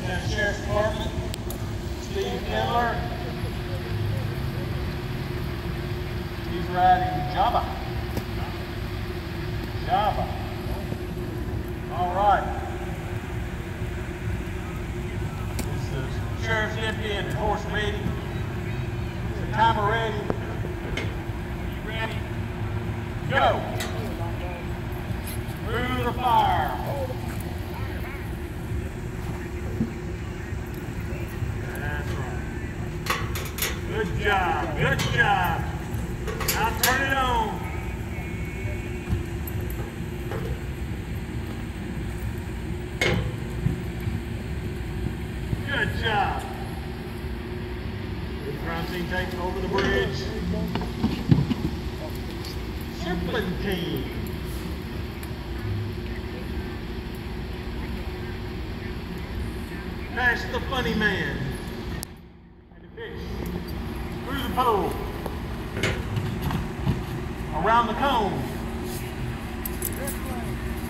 County Sheriff's Department, Steve Kindler. He's riding Java. Java. All right. This is the Sheriff's Deputy and the horse ready. The timer ready. You ready? Go. Through the fire. That's right. Good job. Good job. Now turn it on. Good job. The crime scene takes over the bridge. Serpentine. Past the funny man. And the fish. Through the pole. Around the cone.